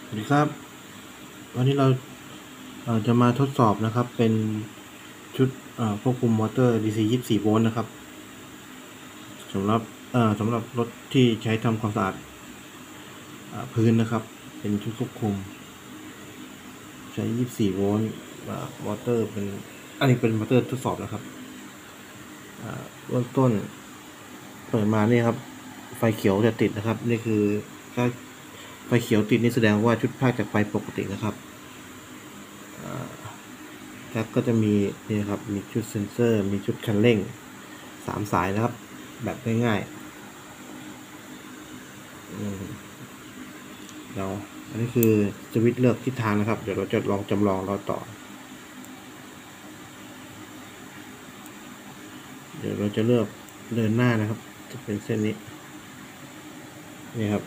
สวัสดีครับวันนี้เราจะมาทดสอบนะครับเป็นชุดควบคุมมอเตอร์ DC 24 โวลต์นะครับสำหรับรถที่ใช้ทำความสะอาดพื้นนะครับเป็นชุดควบคุมใช้ 24 โวลต์มอเตอร์อันนี้เป็นมอเตอร์ทดสอบนะครับเบื้องต้นเปิดมานี่ครับไฟเขียวจะติดนะครับนี่คือถ้าไฟเขียวติดนี่แสดงว่าชุดภาคจากไฟปกตินะครับแล้วก็จะมีนี่ครับมีชุดเซ็นเซอร์มีชุดคันเร่ง3 สายนะครับแบบง่ายๆอันนี้คือสวิตช์เลือกทิศทางนะครับเดี๋ยวเราจะลองจำลองเราต่อเดี๋ยวเราจะเลือกเดินหน้านะครับจะเป็นเส้นนี้นี่ครับ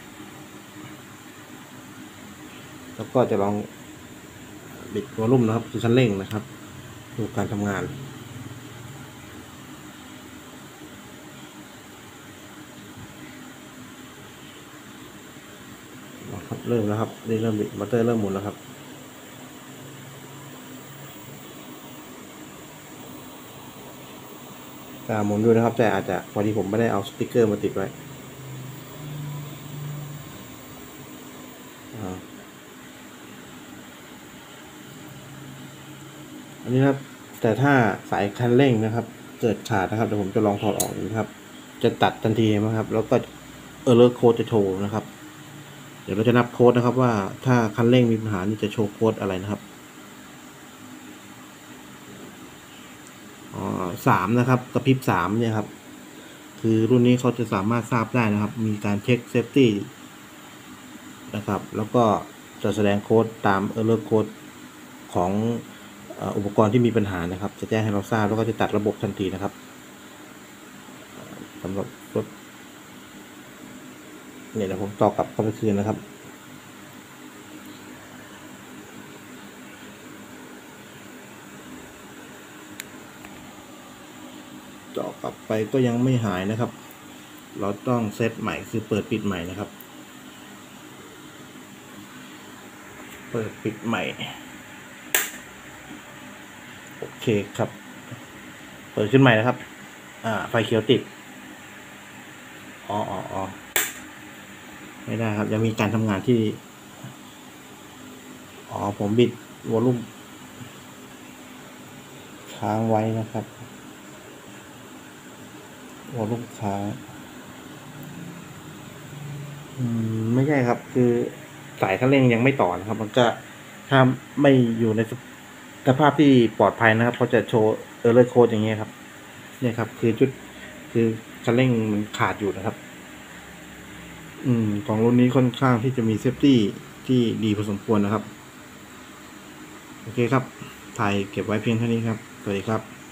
แล้วก็จะลองบิดวอลลุ่มนะครับคือคันเร่งนะครับดูการทำงานครับเริ่มแล้วครับนี่เริ่มบิดมอเตอร์เริ่มหมุนแล้วครับหมุนดูนะครับแต่อาจจะพอดีผมไม่ได้เอาสติ๊กเกอร์มาติดไว้อันนี้ครับแต่ถ้าสายคันเร่งนะครับเกิดขาดนะครับเดี๋ยวผมจะลองถอดออกนะครับจะตัดทันทีนะครับแล้วก็error code จะโชว์นะครับเดี๋ยวเราจะนับโค้ดนะครับว่าถ้าคันเร่งมีปัญหานี่จะโชว์โค้ดอะไรนะครับ3นะครับกระพริบ3เนี่ยครับคือรุ่นนี้เขาจะสามารถทราบได้นะครับมีการเช็คเซฟตี้นะครับแล้วก็จะแสดงโค้ดตามerror code ของอุปกรณ์ที่มีปัญหานะครับจะแจ้งให้เราทราบแล้วก็จะตัดระบบทันทีนะครับสำหรับรถเนี่ยเดี๋ยวผมต่อกลับเข้าไปคืนนะครับต่อกลับไปก็ยังไม่หายนะครับเราต้องเซตใหม่คือเปิดปิดใหม่นะครับเปิดปิดใหม่โอเคครับเปิดขึ้นใหม่นะครับไฟเขียวติดอ๋อไม่ได้ครับยังมีการทำงานที่ผมบิดวอลลุ่มค้างไว้นะครับวอลลุ่มค้างไม่ใช่ครับคือสายคันเร่งยังไม่ต่อนะครับมันก็ถ้าไม่อยู่ในสภาพที่ปลอดภัยนะครับเขาจะโชว์error code อย่างเงี้ยครับเนี่ยครับคือคันเร่งมันขาดอยู่นะครับของรุ่นนี้ค่อนข้างที่จะมีเซฟตี้ที่ดีพอสมควรนะครับโอเคครับถ่ายเก็บไว้เพียงเท่านี้ครับสวัสดีครับ